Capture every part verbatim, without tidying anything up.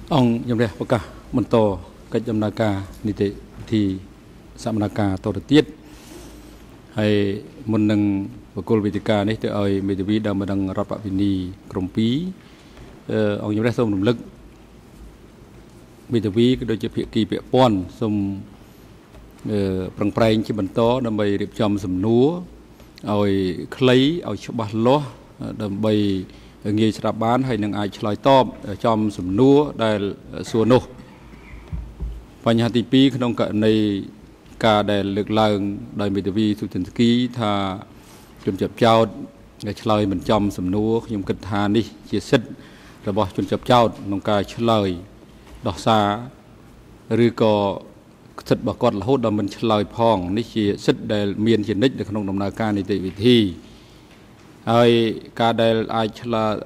ông nhầm đây bậc cả một tổ cách nhầm na ca như thế thì sắm na ca tổ tiết hay một nâng và cô vị ca này từ ơi mấy vị đang mà đangรับbạc vini cầm pí ông nhầm đây xong động lực mấy vị cái đôi chụp hiện kỳ bẹ pon xong bằng prai chỉ bận to đâm bay điệp chầm sầm núa ơi clay ơi chụp bát lót đâm bay nghề sạp bán hay nâng ai chơi tôm chom sầm núa đây xua nô và nhà tỷ pi không cả này cả để lực lượng đại mỹ vi su thần ký tha chuẩn chập trao để chơi mình chom sầm núa dùng kịch hà đi chia sẻ rồi bỏ chuẩn chập trao nông ca chơi đỏ xa rồi có thật bà con là hốt đó mình chơi phong ní chia sẻ để miền chiến đích để không đồng nào ca này tỷ vị thi ai cả đây ai chơi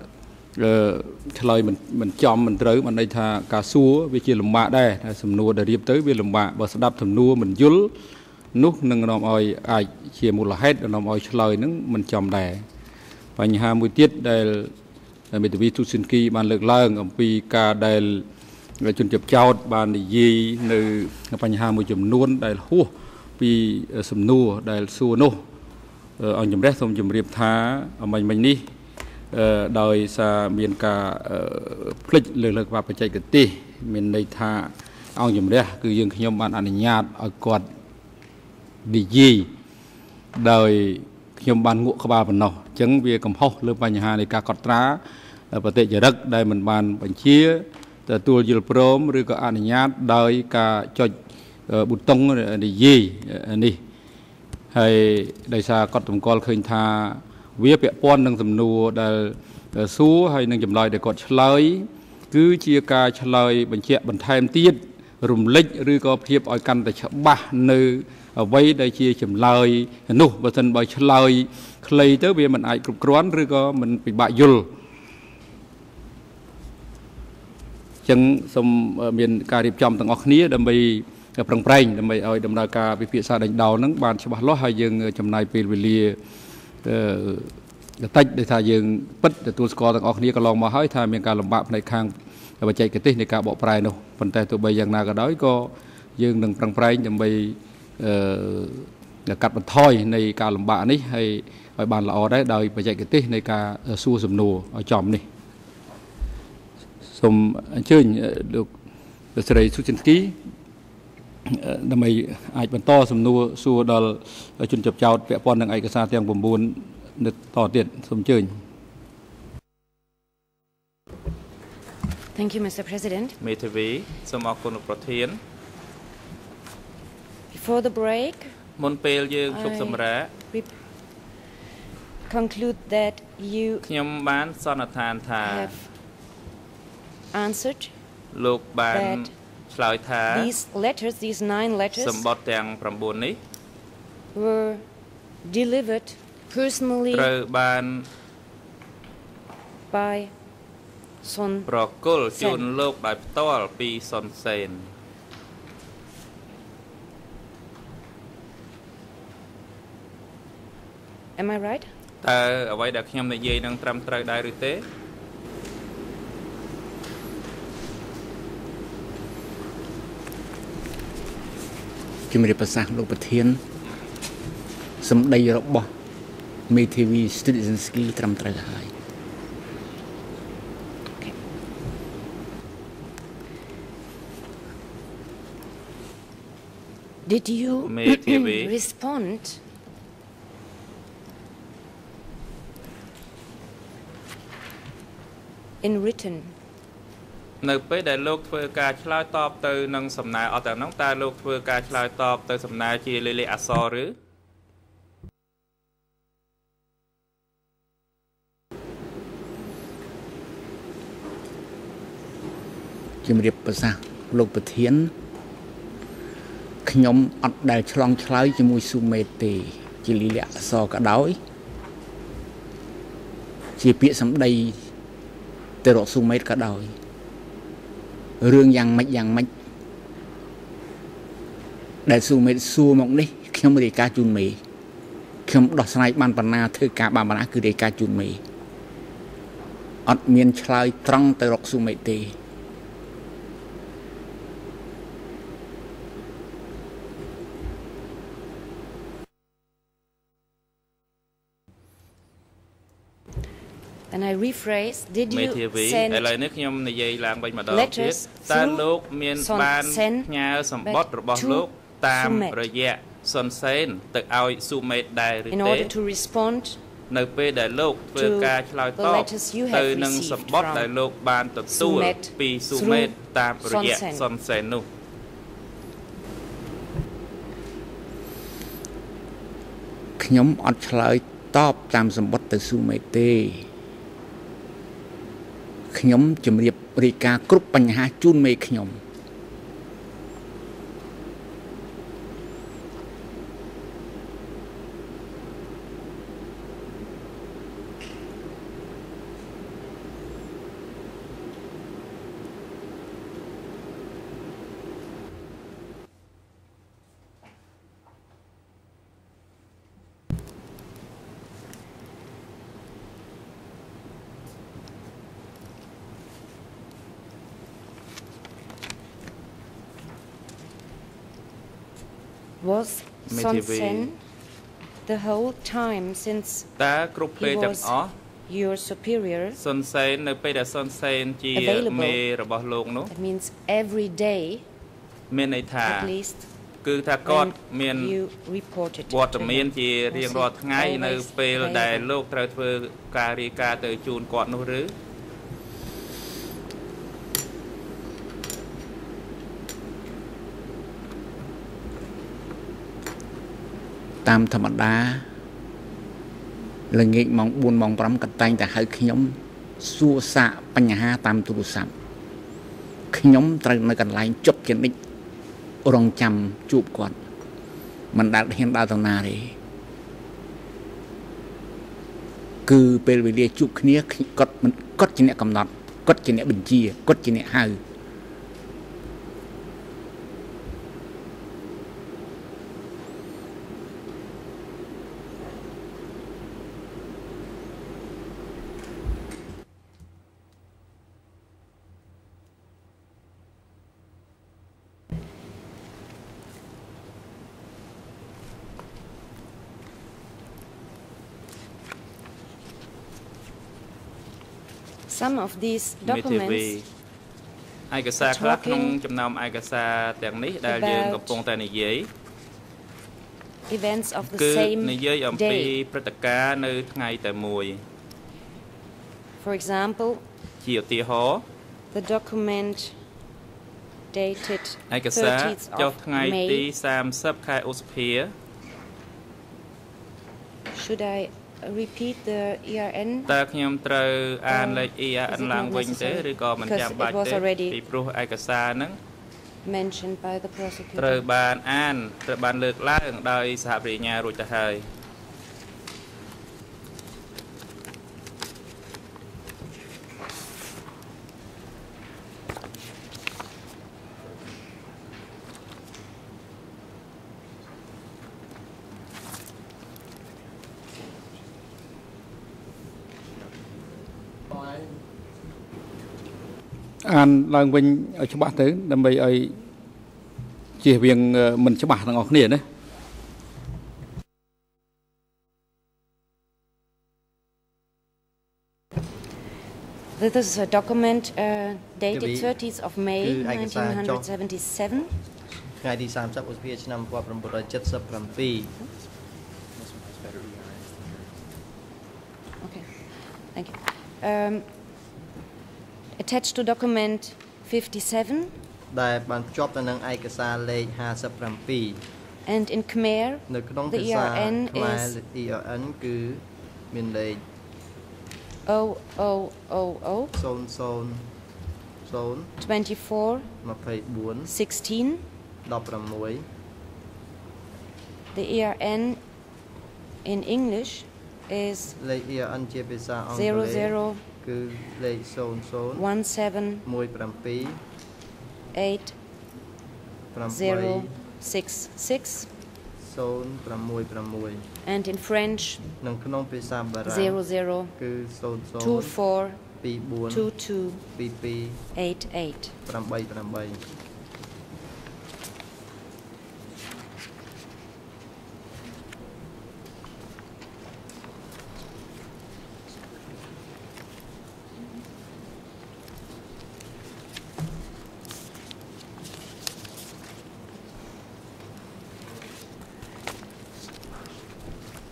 chơi mình mình chom mình tới mình đây tha cà xúa với chia lồng bạ đây sầm nua để điệp tới với lồng bạ và đạp sầm nua mình dúl nút nâng nòng oi ai chia một là hết nòng oi chơi nứng mình chom đẻ và nhà hai mươi tiết đây mình từ vi tu sinh kỳ ban lực lang ở pi ca đây là chuẩn chập trao ban gì nơi và nhà hai mươi chấm nuôn đây là hú pi sầm nua đây là xua nô ông chấm rét xong chấm điệp thá mình mình đi đời xa miền cả phịch lực lực và phải chạy cái tì miền đây tha ông chấm rét cứ dừng khi nhom bạn ăn nhạt ở quạt đi gì đời nhom bạn ngụ các bà phần nào chứng về cầm hốc lương bài nhà hàng này cả cọt trá và tệ giờ đất đây mình bàn bánh chia từ tua dừa prom rồi có ăn nhạt đời cả cho bút tông đi gì đi hay đại sa cọt tầm col khơi tha viết bẹ pon nâng tầm nua đại số hay nâng chấm lời để cọt lời cứ chia ca lời bánh chè bánh thêm tiết rùm lích rồi có thiệp ở căn tại chợ ba nơi ở vây đây chia chấm lời nụ và thân bài lời clay tới bây mình ai cục rón rồi có mình bị bại dul chẳng xong miền cà điệp trong tầng óc ní đâm bayกับรังไพรทำไมเอาดำนาการไปพิจารณาดาวนั้นบานฉบับล้อให้ยังจำนายเป็นเวลีตัดในทางยังปัดตัวสกอร์ต่างออกนี้ก็ลองมาให้ทางมีการลำบากในข้างปัจจัยกติในการบอกปลายเนาะปัจจัยตัวใบยังนาก็ได้ก็ยังหนึ่งรังไพรทำไมกัดบันทอยในการลำบากนี้ให้บานละออได้โดยปัจจัยกติในการสู้สมนูเอาจอมนี่สมเชื่อđược được sự xuất hiện kýทำไมอาจเป็นต่อสำนัวสู้ดอลจุนจับเจ้าเปียปอนดังไอกระซาเตียงผมบูนนึกต่อเตียนสมเจริญ Thank you, Mister President. เมทวีสมอคุณประเทศ Before the break, มนเปลยืงชุบสมระ conclude that you ขยมบ้านสอนทานทา have answered ลูกบ้าน these letters, these nine letters, สมบัติแดงประบุนี้ were delivered personally ត្រូវបាន by Son ប្រគល់ជូនលោកដោយផ្ទាល់ពីសុនសេន Am I right? តើអ្វីដែលខ្ញុំនិយាយនឹងត្រឹមត្រូវដែរឬទេជំរាបប្រសាសន៍លោកប្រធានសម្ដីរបស់មេធាវី Citizenski ត្រឹមត្រូវហើយ Did you respond in written នៅពេលដែលលោកធ្វើការឆ្លើយតបទៅនឹងសំណើអត់ទាំងនោះតើលោកធ្វើការឆ្លើយតបទៅសំណើជាលេខអក្សរឬជំរាបប្រសាសន៍លោកប្រធានខ្ញុំអត់ដែលឆ្លងឆ្លើយជាមួយស៊ូមេតទេជាលេខអក្សរក៏ដោយជាពាក្យសម្ដីទៅរកស៊ូមេតក៏ដោយរឿងយ៉ាងម៉េចយ៉ាងម៉េចដែលស៊ូមេតសួរមកនេះខ្ញុំរាយការណ៍ជូនមេខ្ញុំដោះស្រាយបានបណ្ណាធ្វើការបានបណ្ណាគឺរាយការណ៍ជូនមេអត់មានឆ្លើយត្រង់ទៅរកស៊ូមេតទេ And I rephrase, did មេ you ធាវីឥ send ឡូវនេះខ្ញុំនិយាយឡើងវិញម្ដងទៀត letters តើ through លោកមាន Son បាន Sen ផ្ញើសម្បត្តិរបស់ to លោកតាម Sumet រយៈសុនសេនទៅឲ្យស៊ូមេតដែរឬ in ទេ order to respond នៅពេលដែលលោកធ្វើការឆ្លើយ the តប letters you have ទៅនឹង received សម្បត្តិ from ដែលលោកបានទទួល Sumet ពីស៊ូមេត through តាមរយៈ Son Sen សុនសេននោះខ្ញុំអត់ឆ្លើយតបតាមសម្បត្តិទៅស៊ូមេទេខ្ញុំជំរាបរាយការណ៍គ្រប់បញ្ហាជូនមេខ្ញុំ Was មេ Son ធាវី Sen the whole time since តើគ្រប់ពេល he ទាំង was អស់ your superior? សុនសេននៅពេលដែលសុនសេនជា Available. មេរបស់លោកនោះ That means every day មានន័យថា at least គឺថាគាត់ when មាន you reported វត្ត to មាន him. ជារៀងរាល់ថ្ងៃ Was he នៅពេល always ដែល available? លោកត្រូវធ្វើការរាយការណ៍ទៅជូនគាត់នោះឬតាមធម្មតាល្ងាចម៉ោងបួនម៉ោងប្រាំក៏តែងតែហៅខ្ញុំសួរសាកបញ្ហាតាមទូរស័ព្ទខ្ញុំត្រូវនៅកន្លែងជប់ជានិច្ចរងចាំជួបគាត់មិនដែលហ៊ានដើរទៅណាទេគឺពេលវេលាជួបគ្នាគាត់មិនគាត់ជាអ្នកកំណត់គាត់ជាអ្នកបញ្ជាគាត់ជាអ្នកហៅ Some of these មេធាវី documents ឯកសារខ្លះ talking ក្នុងចំណោមឯកសារទាំងនេះដែលយើងកំពុងតែនិយាយ events of the គឺ same និយាយអំពី day. ព្រឹត្តិការណ៍នៅថ្ងៃតែមួយ For example, ជាឧទាហរណ៍ the document dated ឯកសារ thirtieth ចុះ of ថ្ងៃទី May. សាមសិបខែឧសភា Should I repeat the E R N? តើខ្ញុំត្រូវអានលេខ E R N Is it ឡើង not វិញទេ necessary? ឬក៏មិន Because ចាំបាច់ it was ទេ already ពីព្រោះឯកសារហ្នឹង mentioned by the ត្រូវ prosecutor. បានអានត្រូវបានលើកឡើងដោយសហប្រញ្ញារួចទៅហើយអានឡើងវិញឲ្យច្បាស់ទៅដើម្បីឲ្យជៀសវាងមិនច្បាស់ទាំងអស់គ្នាណា This is a document uh, dated Quý vị, thirtieth of May គឺឯកសារចុះ nineteen seventy-seven. ថ្ងៃទីសាមសិបឧសភាឆ្នាំmột nghìn chín trăm七mươi bảy . Okay, thank you. Um, attached to document fifty-seven ដែលបានភ្ជាប់ទៅនឹងឯកសារលេខห้าสิบเจ็ด and in Khmer នៅក្នុង the ភា E សា R N ខ្មែរ is E R N គឺមានលេខ O O O O ศูนย์ ศูนย์ ศูนย์ twenty-four ยี่สิบสี่ sixteen. สิบหก The E R N in English is លេខ E R N ជាភាសាអង់គ្លេ zero ស zero គឺលេខ ศูนย์ ศูนย์ one seven មួយ 7 eight 8 zero six six. ศูนย์ หก หก And in French និងក្នុងភាសាបារាំង zero zero គឺ ศูนย์ ศูนย์ two four ពីរ two two ពីរ ពីរ eight eight. 8 8 អ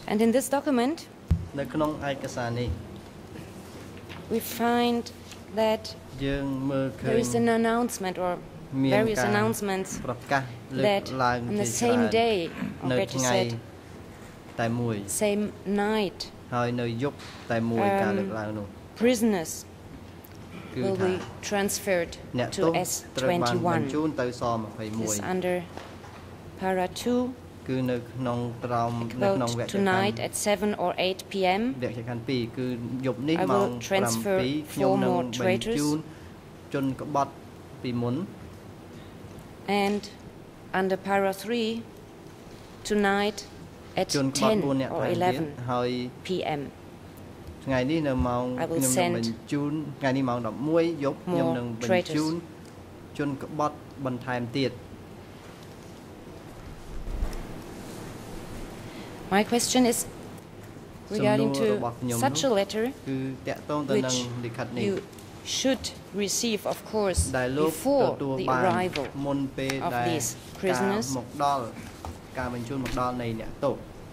And in this document, នៅក្នុងឯកសារនេះ we find that យើងមើលឃើ there ញ is an announcement or មាន various ការ announcements ប្រកាសលើក that ឡើង on ជា the ច្រើន same day, or នៅ better ថ្ងៃ said, តែមួយ same night, ហើយនៅយប់តែមួយការលើកឡើងនោះ prisoners គឺ will ថា be transferred អ្នកទោ to ស S ត្រូវបានបញ្ជូ twenty-one. នទៅស This 21 under para two. គឺនៅក្នុងក្រោមនៅក្នុង Vote វគ្គ tonight at seven or eight p m វគ្គខណ្ឌពីរគឺយប់នេះ I ម៉ោ will ង transfer 7ខ្ញុំ four នឹង more បញ្ traitors. ជូនជនក្បត់ពីមុន And under para three, tonight at ជនក្បត់ ten 4នាក់ or ថែមទៀត eleven ហើយ p m ថ្ងៃនេះនៅម៉ោង I will ខ្ញុំនឹង send បញ្ជូនថ្ងៃនេះម៉ោង11យប់ខ្ញុំ more នឹងបញ្ traitors. ជូនជនក្បត់បន្ថែមទៀត My question is regarding សំណួររបស់ខ្ញុំ to such a letter គឺតាក់ទងទៅនឹង which លិខិតនេះ you should receive, of course, ដែលលោក before ទទួល the បាន arrival មុនពេល of ដែល these ការ prisoners. មកដល់ការបញ្ជូនមកដល់នៃអ្នកទោស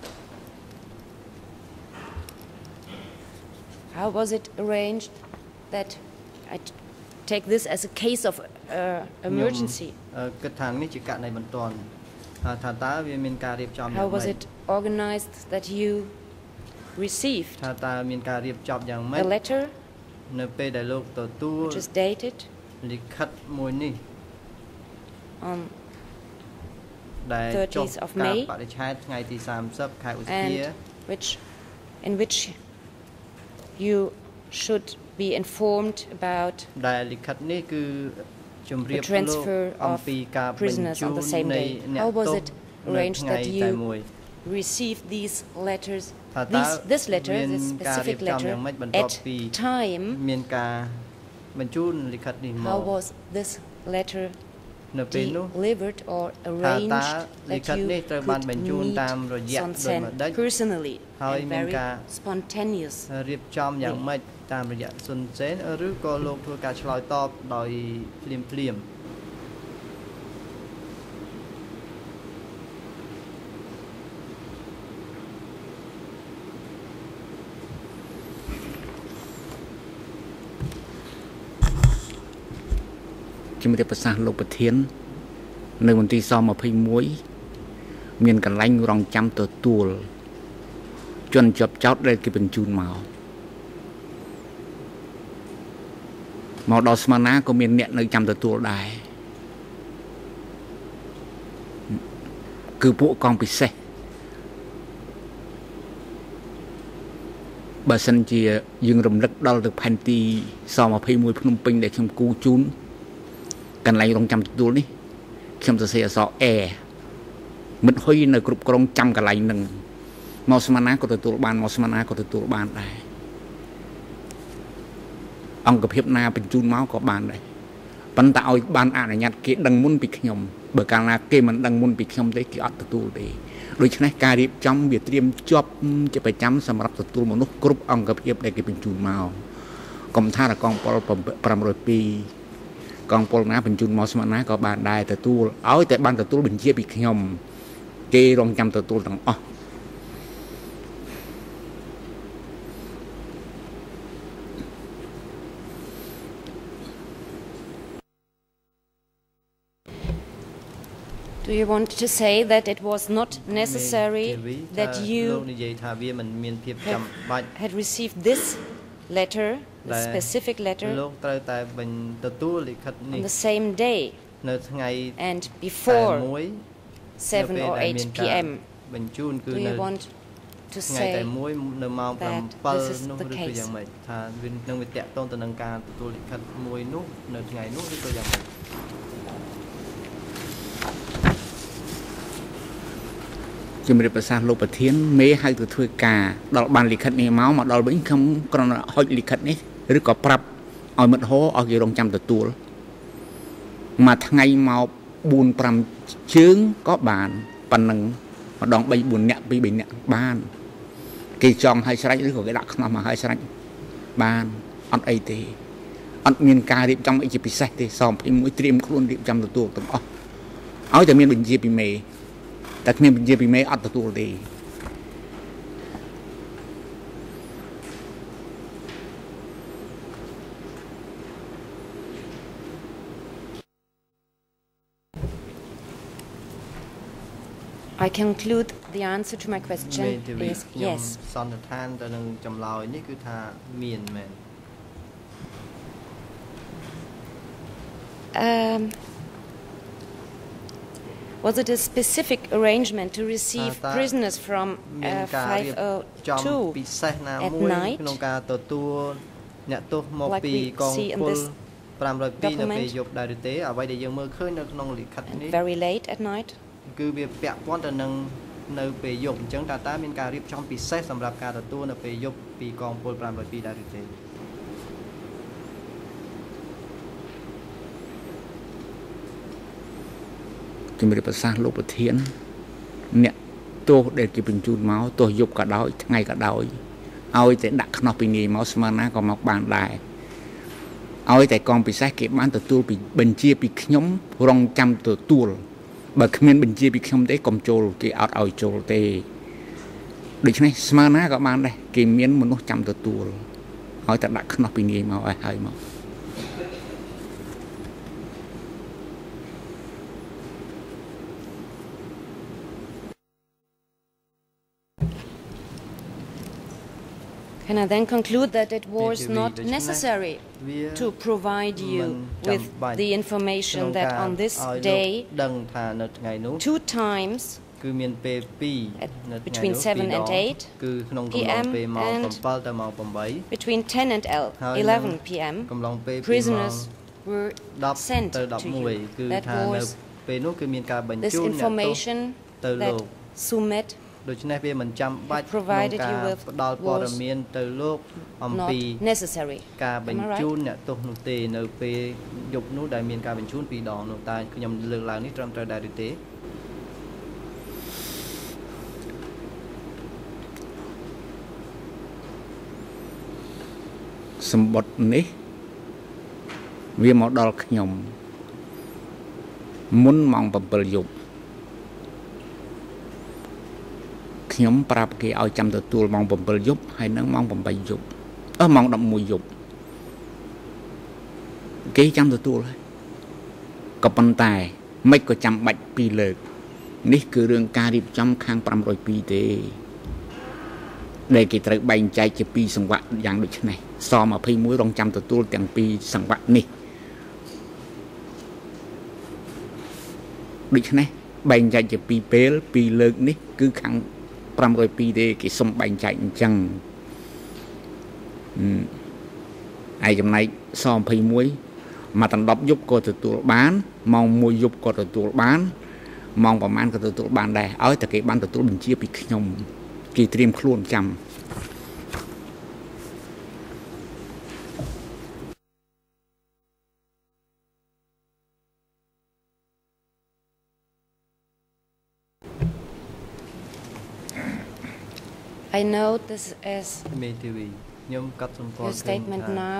How was it arranged that I t- take this as a case of uh, emergency? អឺគិតថានេះជាករណីបន្ទាន់ហើយថាតើវាមានការរៀបចំយ៉ាង How ម៉េ was ច it organized that you received ថាតើមានការរៀបចំយ៉ាងម៉េច the letter នៅពេលដែលលោកទទួល which is dated លិខិតមួយនេះ on ដែលចុះ thirtieth of កាល May បរិច្ឆេទថ្ងៃទីthirtyខែឧសភា and which in which you should be informed about ដែលលិខិតនេះគឺជម្រាប the លោក transfer អំ of ពីការបញ្ prisoners ជូ on ន the same នៃ day. អ្នក How was ទោស it នៅ arranged ថ្ងៃ that តែ you មួយ receive these letters, ថាតើ these, this letter, មាន this ការរៀ specific បចំយ៉ាង letter ម៉េចបន្ទាប់ at ពី time? មានការបញ្ជូនលិខិតនេះមក How was this letter នៅពេលនោះ delivered or ថាតើ arranged លិ that ខិត you នេះត្រូវបាន could បញ្ជូន meet តាមរយៈ Son ដោយ Sen ម្ដេច personally ហើយ and មាន very ការ spontaneous? រៀបចំយ៉ាងម៉េចតាមរយៈសុនសេនឬក៏លោកធ្វើការឆ្លើយតបដោយភ្លាមភ្លាមជំរាបប្រសាសន៍លោកប្រធាននៅមន្ទីរស-twenty-oneមានកន្លែងរងចាំទទួលជនជាប់ចោតដែលគេបញ្ជូនមកមកដល់ស្មារណាក៏មានអ្នកនៅចាំទទួលដែរគឺពួកកងពិសេសបើសិនជាយើងរំលឹកដល់ទៅផែនទីស-twenty-oneភ្នំពេញដែលខ្ញុំគូជូនកន្លែងរងចាំទទួលនេះខ្ញុំសរសេរអក្សរ A មិត្តហ៊ុយនៅគ្រប់ក្រុងចាំកន្លែងនឹងមកស្មារណាក៏ទទួលបានមកស្មារណាក៏ទទួលបានដែរអង្គភាពណាបញ្ជូនមកក៏បានដែរប៉ុន្តែឲ្យបានអនុញ្ញាតគេដឹងមុនពីខ្ញុំបើកាលណាគេមិនដឹងមុនពីខ្ញុំទេគេអត់ទទួលទេដូច្នេះការរៀបចំវាត្រៀមជាប់ជាប្រចាំសម្រាប់ទទួលមនុស្សគ្រប់អង្គភាពដែលគេបញ្ជូនមកកុំថាកងពលfive oh twoកងពលណាបញ្ជូនមកស្មារណាក៏បានដែរទទួលឲ្យតែបានទទួលបញ្ជាពីខ្ញុំគេរងចាំទទួលទាំងអស់ Do you want to say that it was not necessary that you have, had received this letter, the specific letter, on the same day and before seven or eight p m? Do you want to say that this is the case? ជំរាបប្រសាសន៍លោកប្រធានមេហៅទៅធ្វើការដល់បានលិខិតនេះមកមកដល់វិញខ្ញុំគ្រាន់តែហុចលិខិតនេះឬក៏ប្រាប់ឲ្យមិត្តហោឲ្យគេរងចាំទទួលមួយថ្ងៃមកfour fiveជើងក៏បានប៉ុណ្ណឹងម្ដងthree fourនាក់two threeនាក់បានគេចង់ឲ្យស្រេចឬក៏គេដាក់ខ្នោះមកឲ្យស្រេចបានអត់អីទេអត់មានការរៀបចំអីជាពិសេសទេស-twenty-oneត្រៀមខ្លួនរៀបចំទទួលទាំងអស់ឲ្យតែមានបញ្ជាពីមេតែគ្មានបញ្ជាពីមេអត់ទទួលទេ I conclude the answer to my question is yes. សន្និដ្ឋានទៅនឹងចម្លើយនេះគឺថាមានមែន Um, was it a specific arrangement to receive prisoners from uh, five oh two at night, like we see in this document, very late at night? គឺវាពាក់ព័ន្ធទៅនឹងនៅពេលយប់អញ្ចឹងតើតើមានការរៀបចំពិសេសសម្រាប់ការទទួលនៅពេលយប់ពីកងពលfive oh twoដែរឬទេជំរាបប្រសាសន៍លោកប្រធានអ្នកទោសដែលគេបញ្ជូនមកទោះយប់ក៏ដោយថ្ងៃក៏ដោយឲ្យតែដាក់ខ្នោះពីងាយមកស្មើណាក៏មកបានដែរឲ្យតែកងពិសេសគេបានទទួលពីបញ្ជាពីខ្ញុំរងចាំទទួលបើគ្មានបញ្ជាពីខ្ញុំទេកុំចូលគេអត់ឲ្យចូលទេដូច្នេះស្មើណាក៏បានដែរគេមានមនុស្សចាំទទួលឲ្យតែដាក់ខ្នោះពីងាយមកឲ្យហើយមក Can I then conclude that it was not necessary to provide you with the information that on this day, two times, between seven and eight p m and between ten and eleven p m, prisoners were sent to you? That was this information that Sumet provided you with was not necessary. Am I right? សម្បត្តិនេះវាមកដល់ខ្ញុំមុនម៉ោងsevenយប់ ខ្ញុំប្រាប់គេឲ្យចាំទទួលម៉ោងsevenយប់ហើយនឹងម៉ោងeightយប់អឺម៉ោងelevenយប់គេចាំទទួលហើយក៏ប៉ុន្តែមិនក៏ចាំបាច់ពីរលើកនេះគឺរឿងការរៀបចំខាងfive oh twoទេដែលគេត្រូវបែងចែកជាពីរសង្វាក់យ៉ាងដូចនេះសtwenty-oneរងចាំទទួលទាំងពីរសង្វាក់នេះដូច្នេះបែងចែកជាពីរពេលពីរលើកនេះគឺខាងfive oh twoទេគេសុំបែងចែកអញ្ចឹងហើយចំណែកtwenty-oneមកដណ្ដប់យប់ក៏ទទួលបានម៉ោងoneយប់ក៏ទទួលបានម៉ោងប្រហែលក៏ទទួលបានដែរឲ្យតែគេបានទទួលបញ្ជាពីខ្ញុំគេត្រៀមខ្លួនចាំ I note this as your statement now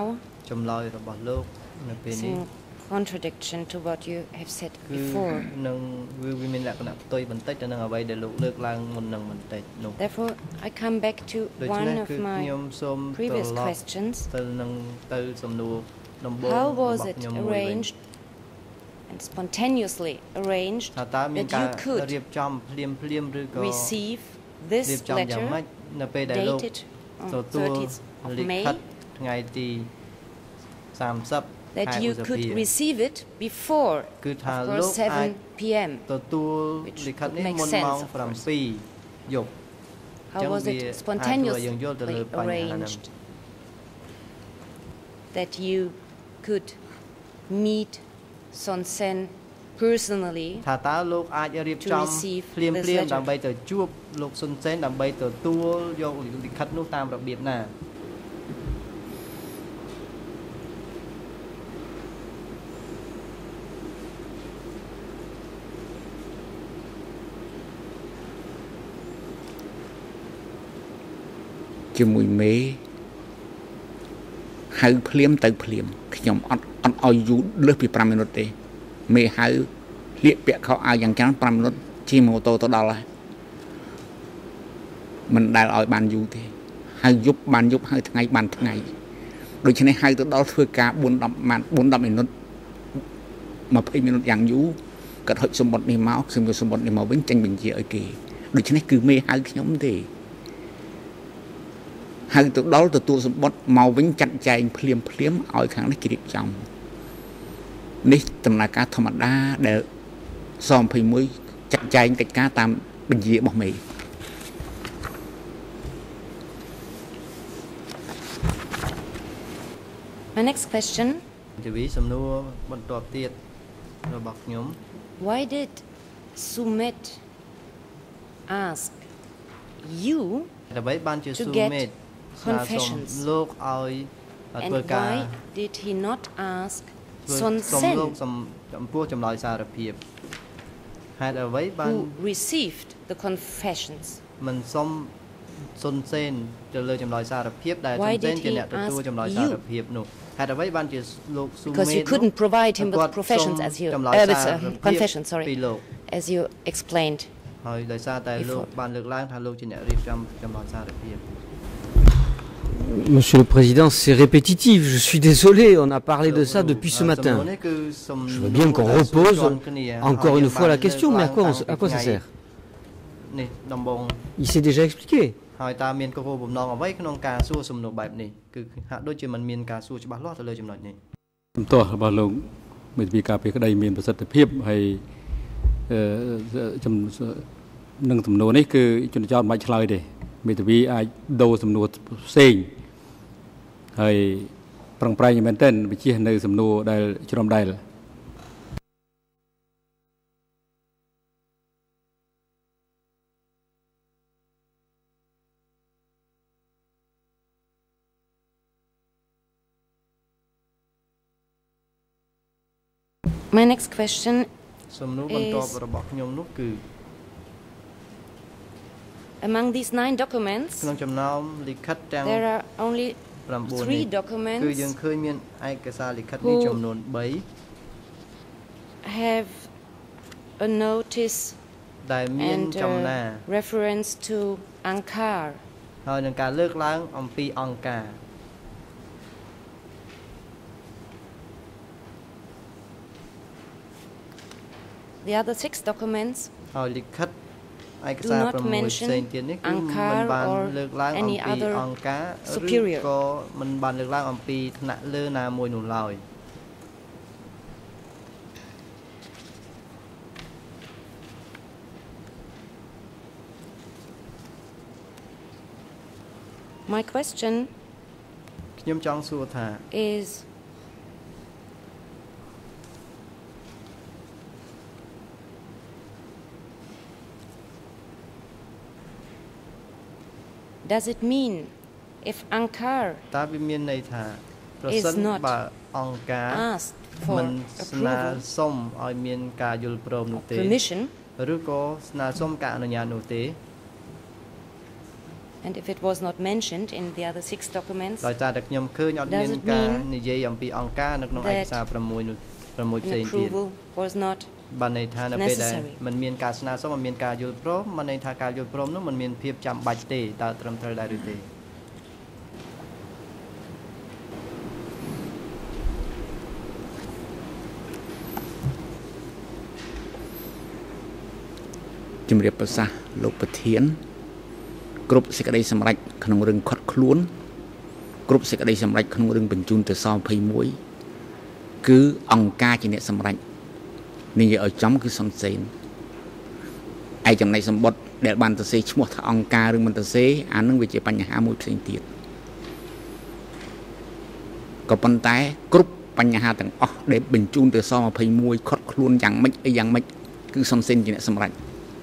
is in contradiction to what you have said before. Therefore, I come back to one of my previous questions. How was it arranged and spontaneously arranged that you could receive this letter dated on thirtieth of May, that you could receive it before, of course, seven p m, which would make sense, of course. How was it spontaneously arranged that you could meet Son Sen personally to receive this letter? ជាមួយមេហៅភ្លាមទៅភ្លាមខ្ញុំអត់អត់ឲ្យយូរលើសពីfiveមីនិតទេមេហៅលៀកពាក់ខោអាវយ៉ាងច្រើនfiveមីនិតជិះម៉ូតូទៅដល់ហើយមិនដែលឲ្យបានយូរទេហៅយប់បានយប់ហៅថ្ងៃបានថ្ងៃដូច្នេះហៅទៅដល់ធ្វើការfour tenម៉ានfour tenមីនិតtwentyមីនិតយ៉ាងយូរគាត់ហុចសម្បត្តិនេះមកខ្ញុំយកសម្បត្តិនេះមកវិញចេញបញ្ជាឲ្យគេដូច្នេះគឺមេហៅខ្ញុំទេហៅទៅដល់ទទួលសម្បត្តិមកវិញចាត់ចែងភ្លាមភ្លាមឲ្យខាងនេះគេរៀបចំនេះដំណើរការធម្មតាដែលសยี่สิบเอ็ดចាត់ចែងកិច្ចការតាមបញ្ជារបស់មេ My next question. Why did Sumet ask you to get confessions? And why did he not ask Son Sen, who received the confessions? Why did he ask you? Because you couldn't provide him with professions as you, uh, with uh, confessions, sorry, as you explained before. Monsieur le Président, c'est répétitif. Je suis désolé, on a parlé de ça depuis ce matin. Je veux bien qu'on repose encore une fois la question, mais à quoi, on, à quoi ça sert? Il s'est déjà expliqué. My next question is, among these nine documents, there are only three documents who have a notice and a reference to Ankar. The other six documents do not mention Ankar or any other superior. My question is, does it mean if Ankar is not asked for approval or permission, and if it was not mentioned in the other six documents, does it mean that an approval was not necessary? Chim riệp bờ sa lục bờ thiến, group sẽ có đây sầm rạch khung rừng khót khuôn, group sẽ có đây sầm rạch khung rừng bình chun từ sau phơi muối, cứ ông ca chỉ nè sầm rạch, nên ở trong cứ song sen, ai trong này sầm bọt để bàn tự xây mua thằng ông ca rừng bàn tự xây, anhនឹង វាជាបញ្ហាមួយផ្សេងទៀត ក៏ប៉ុន្តែគ្រប់បញ្ហាទាំងអស់ដែលបញ្ជូនទៅសยี่สิบเอ็ดខត់ខ្លួនយ៉ាងម៉េចអីយ៉ាងម៉េចគឺសំសិនជាអ្នកសម្រេច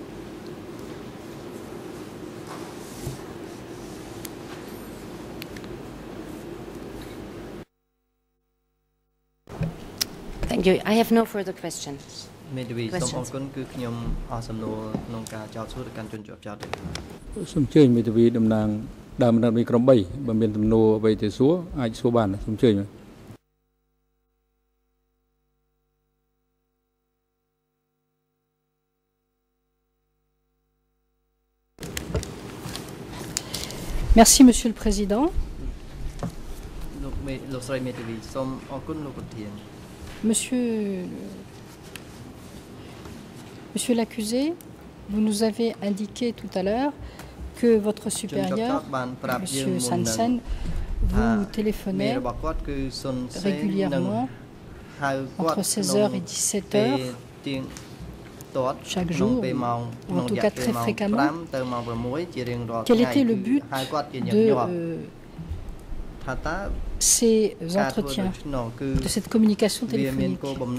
Thank you. I have no further questions. Questions. សូមអញ្ជើញមេធាវីតំណាងដើមដំណើរមីក្រុម 3 បើមានទំនោរអ្វីទៅសួរអាចសួរបានសូមអញ្ជើញ Merci Monsieur le Président. Monsieur Monsieur l'accusé, vous nous avez indiqué tout à l'heure que votre supérieur, Monsieur Sansen, vous téléphonait régulièrement entre seize heures et dix-sept heures chaque jour, ou en tout cas très fréquemment. Quel était le but de euh, ces entretiens, de cette communication téléphonique?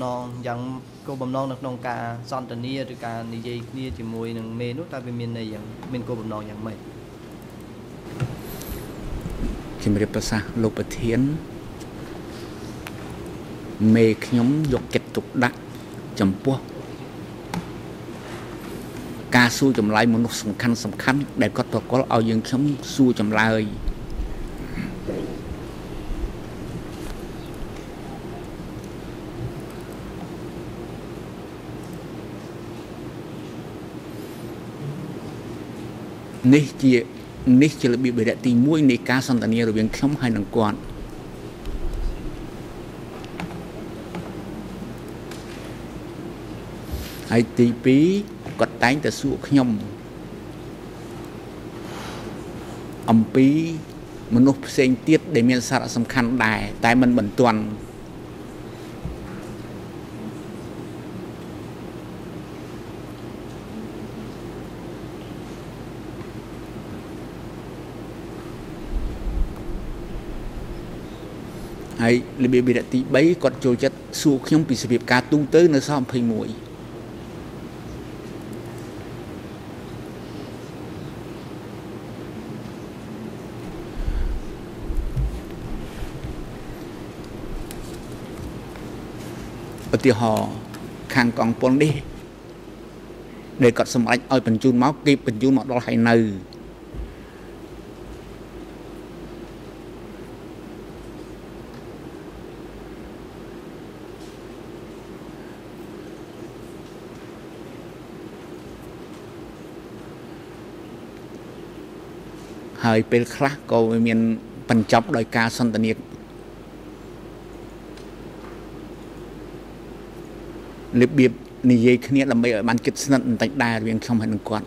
ការសួរចម្លើយមនុស្សសំខាន់សំខាន់ដែលគាត់ប្រកល់ឲ្យយើងខ្ញុំសួរចម្លើយនេះជានេះជារបៀបវិរៈទីមួយនៃការសន្ទនារវាងខ្ញុំហើយនឹងគាត់ហើយទីពីរគាត់តែងតែសួរខ្ញុំអំពីមនុស្សផ្សេងទៀតដែលមានសារៈសំខាន់ដែរតែមិនបន្ទាន់ហើយរបៀបវិរៈទីបីគាត់ចូលចិត្តសួរខ្ញុំពីរបៀបការទូទៅនៅស-ยี่สิบเอ็ดឧទាហរណ៍ខាងកងពលនេះដែលគាត់សម្រេចឲ្យបញ្ជូនមកគេបញ្ជូនមកដល់ហើយនៅហើយពេលខ្លះក៏មានបញ្ចប់ដោយការសន្ទនារបៀបនិយាយគ្នាដើម្បីឲ្យបានជិតស្និទ្ធបន្តិចដែររវាងខ្ញុំហើយនឹងគាត់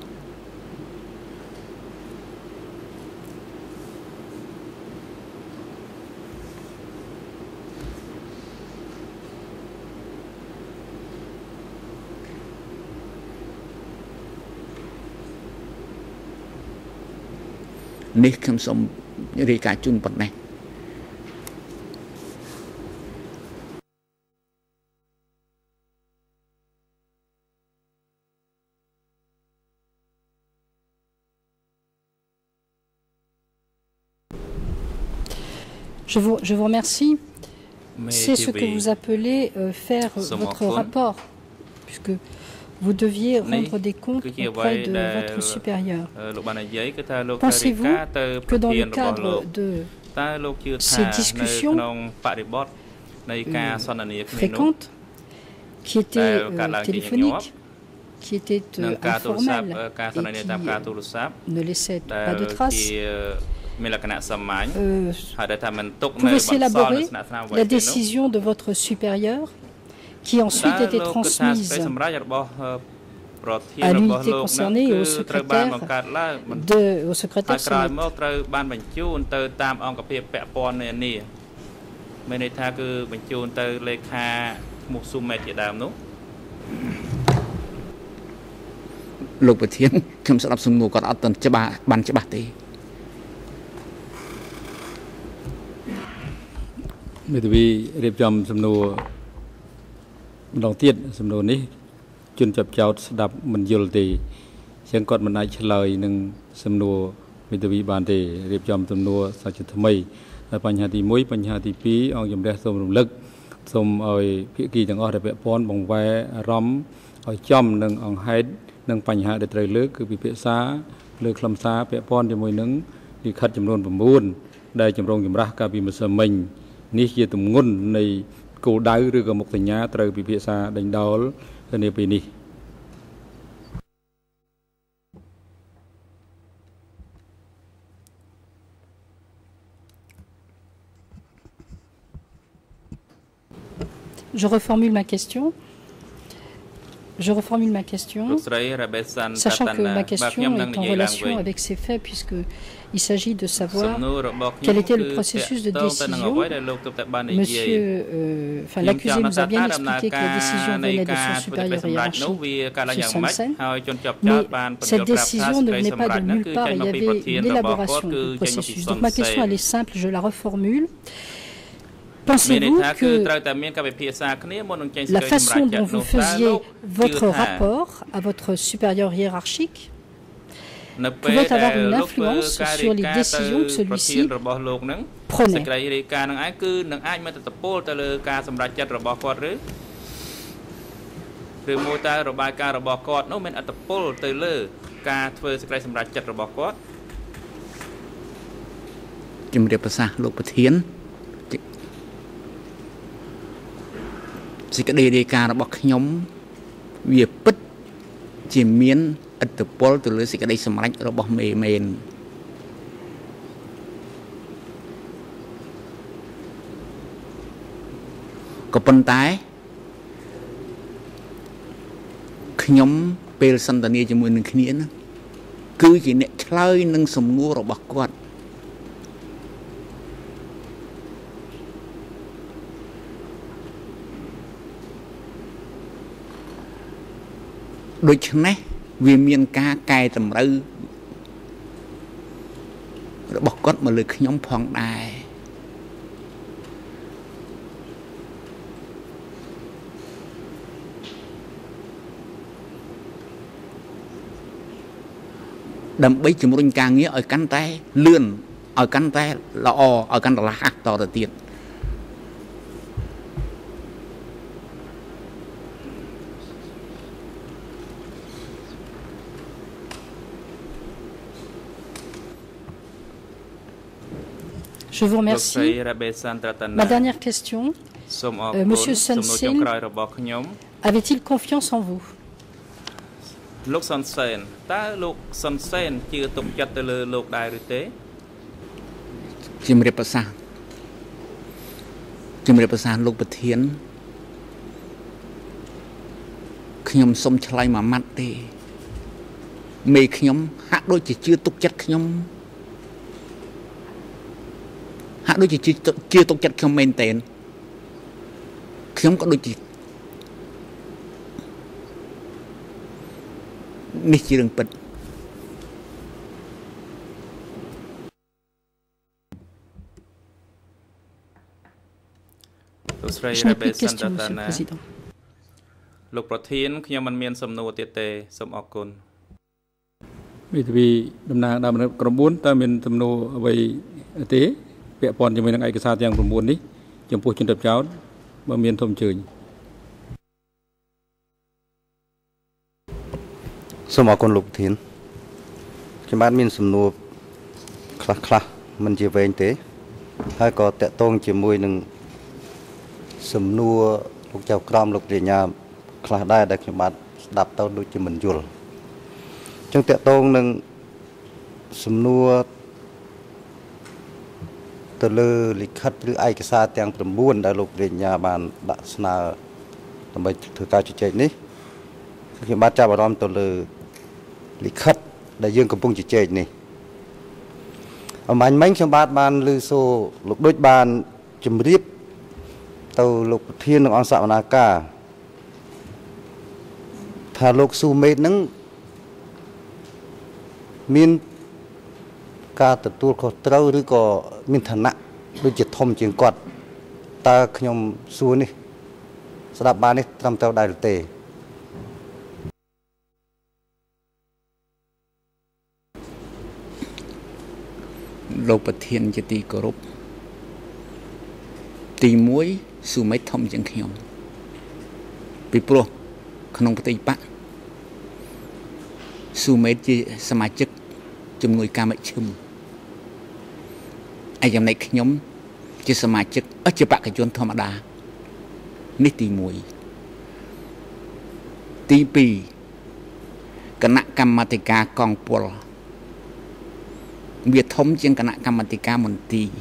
នេះខ្ញុំសូមរាយការណ៍ជូនប៉ុណ្ណេះ Je vous, je vous remercie. C'est ce que vous appelez euh, faire votre rapport, puisque vous deviez rendre des comptes auprès de votre supérieur. Pensez-vous que dans le cadre de ces discussions euh, fréquentes, qui étaient euh, téléphoniques, qui étaient euh, informelles et qui ne laissaient pas de traces, Euh, pouvez élaborer la décision de votre supérieur qui ensuite était transmise à l'unité concernée et au secrétaire de, au secrétaire Senate. មេធាវីរៀបចំសំណួរម្ដងទៀតសំណួរនេះជនចាប់ចោតស្ដាប់មិនយល់ទេចឹងគាត់មិនអាចឆ្លើយនឹងសំណួរមេធាវីបានទេរៀបចំសំណួរសាច់ថ្មីហើយបញ្ហាទីមួយបញ្ហាទីពីរអង្គជំរះសូមរំលឹកសូមឲ្យភាគីទាំងអស់ដែលពាក់ព័ន្ធបង្វែរអារម្មណ៍ឲ្យចំនឹងអង្គហេតុនិងបញ្ហាដែលត្រូវលើកគឺពិភាក្សាលើខ្លឹមសារពាក់ព័ន្ធជាមួយនឹងលិខិតចំនួនnineដែលជំរងចម្រាស់កាលពីម្សិលមិញនេះជាទម្ងន់នៃគោលដៅឬក៏មុខសញ្ញាត្រូវពិភាក្សាដេញដោលនាពេលនេះ Je reformule ma question. je reformule ma question, sachant que ma question est en relation avec ces faits, puisqu'il s'agit de savoir quel était le processus de décision. Monsieur, euh, enfin, l'accusé nous a bien expliqué que la décision venait de son supérieur hiérarchique, M. Sansen, mais cette décision ne venait pas de nulle part, il y avait une élaboration du processus. Donc ma question, elle est simple, je la reformule. Pensez-vous que la façon dont vous faisiez votre rapport à votre supérieur hiérarchique pouvait avoir une influence sur les décisions que celui-ci prenait? សេចក្តីរាយការណ៍របស់ខ្ញុំវាពិតជាមានឥទ្ធិពលទៅលើសេចក្តីសម្រេចរបស់មេមែនក៏ប៉ុន្តែខ្ញុំពេលសន្ទនាជាមួយនឹងគ្នាណាគឺជាអ្នកឆ្លើយនឹងសំណួររបស់គាត់ដូច្នេះវាមានការកែតម្រូវរបស់គាត់មកលើខ្ញុំផងដែរដើម្បីជំរុញការងារឲ្យកាន់តែលឿនឲ្យកាន់តែល្អឲ្យកាន់តែរហ័សតទៅទៀត Je vous remercie. Ma dernière question, euh, Monsieur Sansen, avait-il confiance en vous? Hạ đôi chỉ chia tục chất không men tên không có đôi chỉ nít chỉ đừng bật Je n'ai plus de questions, Monsieur le Président. Lục Protein, khi mình miên sầm nô tiệt tê sầm ọc côn. Vì vì đâm na đâm na cầm bốn ta miên sầm nô vậy thế. ពាក់ព័ន្ធជាមួយនឹងឯកសារទាំង 9 នេះចំពោះជនរឹបចោតបើមានធំជើញសូមអរគុណលោកប្រធានខ្ញុំបាទមានសំណួរខ្លះខ្លះមិនជាវែងទេហើយក៏តាក់ទងជាមួយនឹងសំណួរលោកចៅក្រមលោករាជញាខ្លះដែរដែលខ្ញុំបាទស្ដាប់ទៅដូចជាមិនយល់អញ្ចឹងតាក់ទងនឹងសំណួរ ទៅលើលិខិតឬឯកសារទាំង 9 ដែលលោករាជញាបានដាក់ស្នើដើម្បីធ្វើការជជែកនេះខ្ញុំបាទចាប់អារម្មណ៍ទៅលើលិខិតដែលយើងកំពុងជជែកនេះអមាញ់មិញខ្ញុំបាទបានលើសូលោកដូចបានជម្រាបទៅលោកប្រធាននឹងអង្គសវនាការថាលោកស៊ូមេតនឹងមាន ការទទួលខុសត្រូវឬក៏មានឋានៈដូចជាធំជាងគាត់តើខ្ញុំសួរនេះស្ដាប់បាននេះត្រឹមត្រូវដែរទេលោកប្រធានជាទីគោរពទី 1 ស៊ូមេតធំជាងខ្ញុំពីព្រោះក្នុងផ្ទៃបកស៊ូមេតជាសមាជិកជំនួយការមជ្ឈិម ឯចំណែកខ្ញុំជាសមាជិកអជាបកជនធម្មតានេះទី 1 ទី 2 គណៈកម្មាធិការកងពលវាធំជាងគណៈកម្មាធិការមន្ទីរ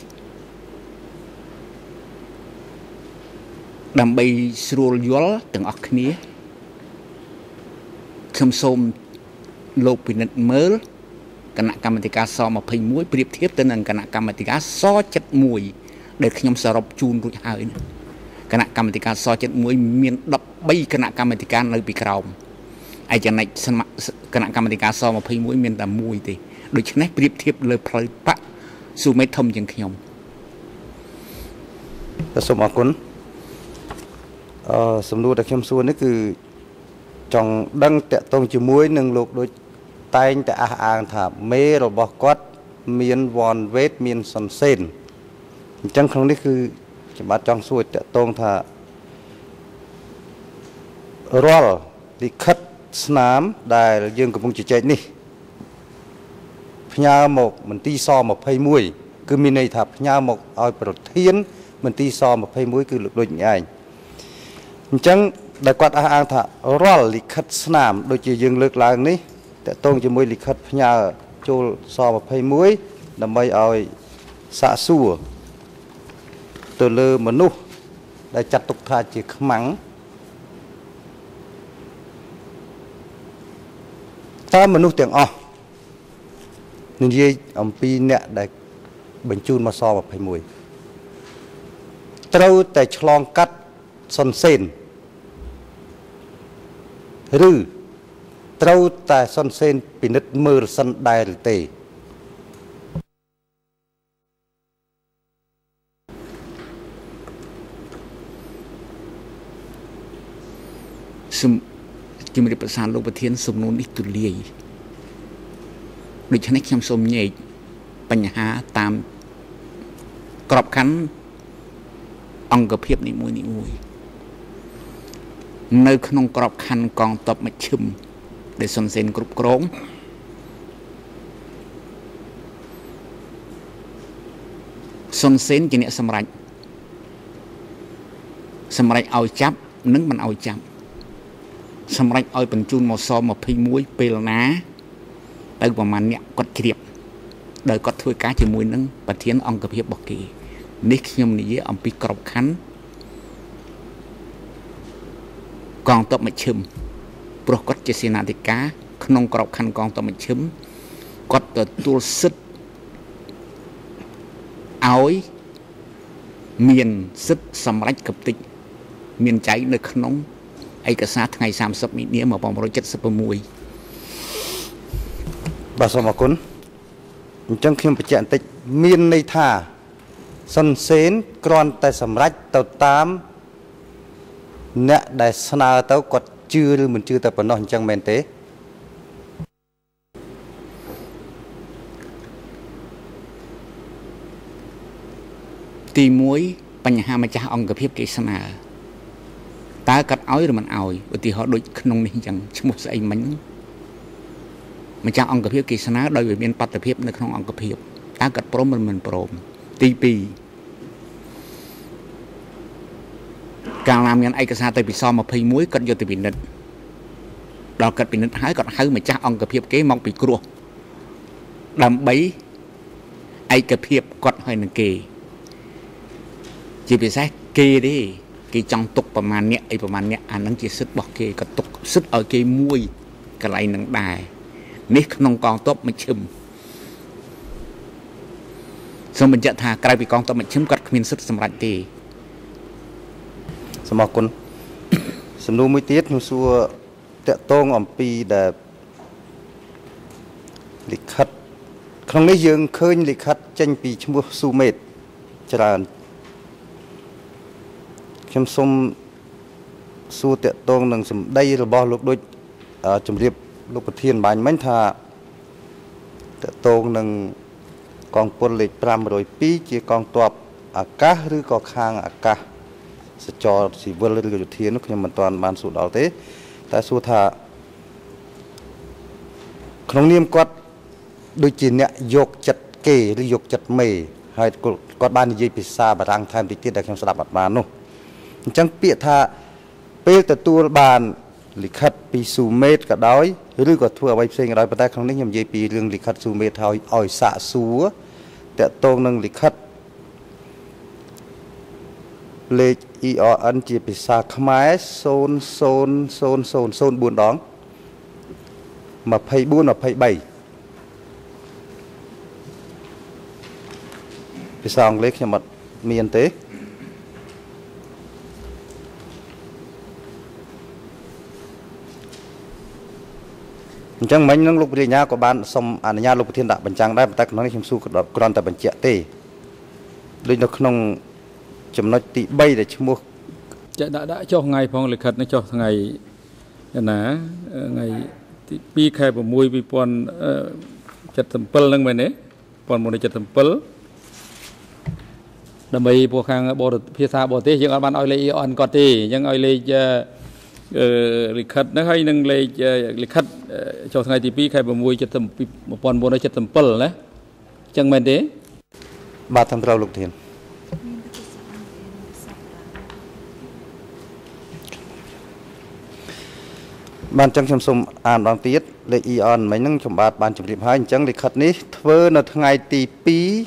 ដើម្បីស្រួលយល់ទាំងអស់គ្នាខ្ញុំសូមលោកពិនិត្យមើលគណៈកម្មាធិការស-ยี่สิบเอ็ดប្រៀបធៀបទៅនឹងគណៈកម្មាធិការស-เจ็ดสิบเอ็ดដែលខ្ញុំសរុបជូនរួចហើយគណៈកម្មាធិការស-เจ็ดสิบเอ็ดមានដប់បីគណៈកម្មាធិការនៅពីក្រោមឯចំណែកគណៈកម្មាធិការស-ยี่สิบเอ็ดមានតែមួយទេដូច្នេះប្រៀបធៀបលើផ្លូវបកស៊ូមេតធំជាងខ្ញុំសូមអរគុណអឺសំណួរដែលខ្ញុំសួរនេះគឺចង់ដឹងតកតងជាមួយនឹងលោកដូចតែងតែអះអាងថាមេរបស់គាត់មានវ៉នវេតមានសុនសេនអញ្ចឹងក្នុងនេះគឺខ្ញុំបាទចង់សួរតកតងថារាល់លិខិតស្នាមដែលយើងកំពុងជជែកនេះផ្ញើមកមន្ទីរស-ยี่สิบเอ็ดគឺមានន័យថាផ្ញើមកឲ្យប្រធានមន្ទីរស-ยี่สิบเอ็ดគឺលោកដូចនេះឯងអញ្ចឹងដែលគាត់អះអាងថារាល់លិខិតស្នាមដូចជាយើងលើកឡើងនេះតកតងជាមួយលិខិតផ្ញើចូលស-ยี่สิบเอ็ดដើម្បីឲ្យសាកសួរទៅលើមនុស្សដែលចាត់ទុកថាជាខ្មាំងតើមនុស្សទាំងអស់និយាយអំពីអ្នកដែលបញ្ជូនមកស-ยี่สิบเอ็ดត្រូវតែឆ្លងកាត់សុនសេនឬត្រូវតែសុនសេនពិនិត្យមើលសិនដែរឬទេសូមជំរាបប្រសាទលោកប្រធានសំណួរនេះទូលាយដូច្នេះខ្ញុំសូមញែកបញ្ហាតាមក្របខ័ណ្ឌអង្គភាពនីមួយនីមួយនៅក្នុងក្របខ័ណ្ឌកងទ័ពមជ្ឈិមដែលសុនសេនគ្រប់គ្រងសុនសេនជាអ្នកសម្រេចសម្រេចឲ្យចាប់និងមិនឲ្យចាប់សម្រេចឲ្យបញ្ជូនមកស-ยี่สิบเอ็ดពេលណាទៅប្រមាណអ្នកគាត់ជ្រាបដោយគាត់ធ្វើការជាមួយនឹងប្រធានអង្គភាពរបស់គេនេះខ្ញុំនិយាយអំពីក្របខ័ណ្ឌកងទ័ពមជ្ឈិមព្រោះគាត់ជាសេនាធិការក្នុងក្របខ័ណ្ឌកងទ័ពមជ្ឈិមគាត់ទទួលសិទ្ធិឲ្យមានសិទ្ធិសម្រេចគតិមានចែងនៅក្នុងឯកសារថ្ងៃសាមសិបមីនា một nghìn chín trăm bảy mươi sáu បាទសូមអរគុណអញ្ចឹងខ្ញុំបញ្ជាក់បន្តិចមានន័យថាសុនសេនគ្រាន់តែសម្រេចទៅតាមអ្នកដែលស្នើទៅគាត់ជឿឬមិនជឿតែប៉ុណ្ណោះអញ្ចឹងមែនទេទីមួយបញ្ហាម្ចាស់អង្គភាពគេស្នើតើគាត់ឲ្យឬមិនឲ្យឧទាហរណ៍ដូចក្នុងនេះអញ្ចឹងឈ្មោះស្អីមិញម្ចាស់អង្គភាពគេស្នើដោយវាមានបទភាពនៅក្នុងអង្គភាពតើគាត់ព្រមឬមិនព្រមទីពីរកាលណាមានឯកសារទៅពីស-ยี่สิบเอ็ดគាត់យកទៅពិនិត្យដល់គាត់ពិនិត្យហើយគាត់ហៅម្ចាស់អង្គភាពគេមកពិគ្រោះដើម្បីឯកភាពគាត់ហើយនឹងគេជាពិសេសគេទេគេចង់ទុកប្រមាណអ្នកអីប្រមាណអ្នកអានឹងជាសិទ្ធិរបស់គេគាត់ទុកសិទ្ធិឲ្យគេមួយកន្លែងនឹងដែរនេះក្នុងកងទ័ពមជ្ឈិមសូមបញ្ជាក់ថាក្រៅពីកងទ័ពមជ្ឈិមគាត់គ្មានសិទ្ធិសម្រេចទេសូមអរគុណសំណួរមួយទៀតខ្ញុំសួរតកតងអំពីដែលលិខិតក្នុងនេះយើងឃើញលិខិតចេញពីឈ្មោះស៊ូមេតច្រើនខ្ញុំសូមសួរតកតងនឹងសម្ដីរបស់លោកដូចជម្រាបលោកប្រធានបាញ់មិញថាតកតងនឹងកងពលលេខfive oh twoជាកងទ័ពអាកាសឬក៏ខាងអាកាសសចរស៊ីវិលឬក៏យោធានោះខ្ញុំមិនទាន់បានសួរដល់ទេតែសួរថាក្នុងនាមគាត់ដូចជាអ្នកយកចិត្តគេឬយកចិត្តមេហើយគាត់បាននិយាយភាសាបារាំងថែមតិចទៀតដែលខ្ញុំស្ដាប់អត់បាននោះអញ្ចឹងពាក្យថាពេលទទួលបានលិខិតពីស៊ូមេតក៏ដោយឬក៏ធ្វើអ្វីផ្សេងក៏ដោយប៉ុន្តែក្នុងនេះខ្ញុំនិយាយពីរឿងលិខិតស៊ូមេតឲ្យឲ្យសាកសួរតកតងនឹងលិខិតលេខ E R N ជាភាសាខ្មែរ zero zero zero zero zero four ដង mà phây bốn mà phây bảy cái xong lấy cho mặt miền tế chẳng mấy những lúc đi nhà của bạn xong anh nhà lúc thiên đạo bản trang đây ta nói thêm su đợt còn tại bản chợ tê đây nó không chấm nói tị bay để chmua chợ đã đã cho ngày phong lịch khật nó cho ngày ná ngày pi khai của mùi pi pon chặt tầm pal năng mình đấy pon một chặt tầm pal đầm bay bộ khang bộ phía xa bộ tê nhưng bạn oi lấy on cọt tê nhưng oi lấy lịch khật nó hay nâng lấy lịch khật cho ngày thì pi khai của mùi chặt tầm một pon bộ nó chặt tầm pal đấy chẳng mình đấy ba thằng rau lục thiền ban chẳng chăm sông an đón tiết lệ ion mấy năng chồng bát ban chụp điệp hai chẳng lịch khật ní thưa là ngày tí pi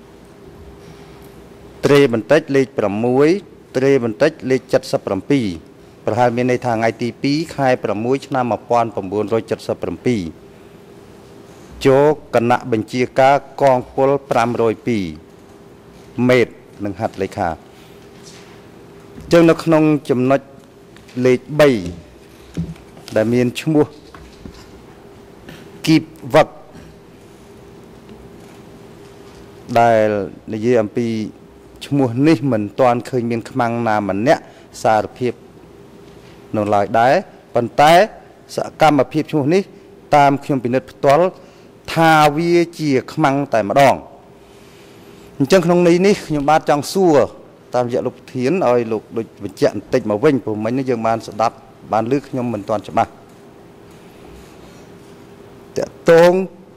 tre bẩn tách lệ bẩm muối tre bẩn tách lệ chặt sập bẩm piประธานมีในทางไอทีปีคายประมุยชนะมาปอนประมูลร้อยจัดสปรมปีโจกณะบัญชีกากองพลปรามร้อยปีเมตรหนึ่งหัดเลยค่ะเจ้านักนงจำนวนเลขใบได้มีชั่วโมงกีบวักได้ในเยี่ยมปีชั่วโมงนี้เหมือนตอนเคยมีขมังนามันเนี้ยสารเพียบนนลายได้ปันแต่สกรรมเพียบชั่วโมงนี้ตามขยมปินัดตัวทาวีเจียขมังแต่มาดองจังขนมนี้นี่ขยมบ้านจังซัวตามเยอะลูกเทียนเอาลูกโดยเป็นเจนติดมาวิ่งผมไม่นึกยังบ้านสดับบ้านลึกขยมเหมือนตอนจะมาแต่ตรง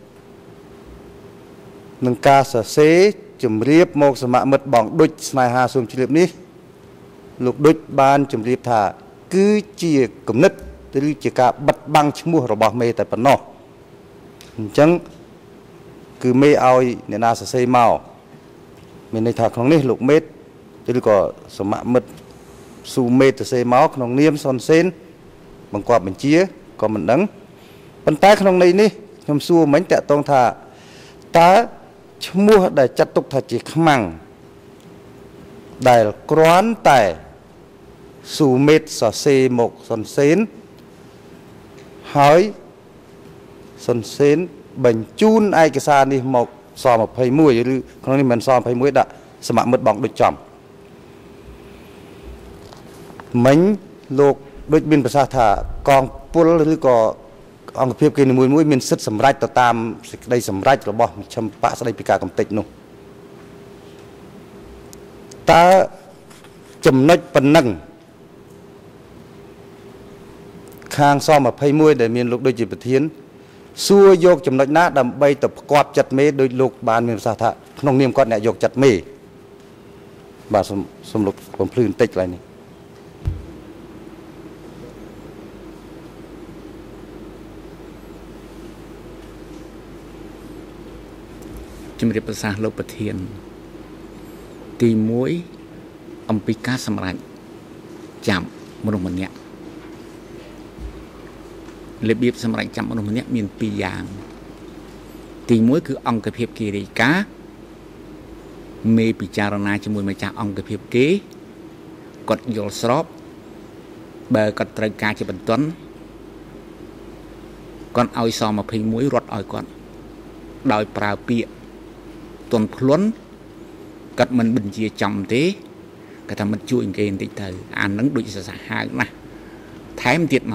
หนึ่งกาเสเสจุ่มเรียบโมกสมะมดบองดุจสมัยหาส่วนจุดนี้ลูกดุจบ้านจุ่มเรียบถ่าคือเจียกลุ่มนึกแต่ลูกเจียกาบัดบังชั่วโมงระบอบเมย์แต่ปนนอจังคือไม่เอาเนี่ยนาเสเสเมามีในถ่าของนี้ลูกเม็ดแต่ลูกก็สมะมดสูเมตเสเมาขนมเนียมซอนเซนบางกว่าเป็นเจียก็มันดังปันใต้ขนมในนี้ยมซัวเหมือนแต่ตรงถ่าตาชั่วโมงได้จัดตุกถ่าจีขมังได้กรอนแต่สูเมตสเซหมกซอนเซนหายซอนเซนบรรจุนไอกษานี่หมกซอมไผ่มวยหรือขนมนี้มันซอมไผ่มวยดะสมัครมดบองโดยจอมมันโลกโดยบินภาษาถากองปุลหรือก็องค์เพียบกินมวยมวยมันสิทธิ์สำรัจต่อตามสิ่งใดสำรัจหรือบ่ชมปะสไลปิกากำติดนู่ตาจำนวนปนังข้างซ้อมมาไพ่มวยได้มีลูกโดยจิตประเทียนซัวโยกจำนวนน้าดำใบตบกอบจัดเมโดยลูกบานมีภาษาถาขนมเนียมก้อนเนี่ยโยกจัดเมบาสมสมลูกผมพลื่นติดอะไรนี่จำเรียบภาษาโลกประเทียนตีมวยอัมพิกาสมรัยจำมนุษย์มันเนี่ยเรียบเรียบสมรัยจำมนุษย์มันเนี่ยมีปีอย่างตีมวยคือองค์กระเพียบกีริกาเมปิจารณาจมวยมาจากองค์กระเพียบกีกดโยลสอบเบอร์กดตรกาจะเป็นต้นก่อนเอาซอมาพิมวยรถเอาก่อนโดยปราเปียตนพล้นกัดมันเป็นเจียจำเต้ก็ทำมันช่วยเกินติดเธออ่านนั้นดูจะสาหัสนะแถมติดมา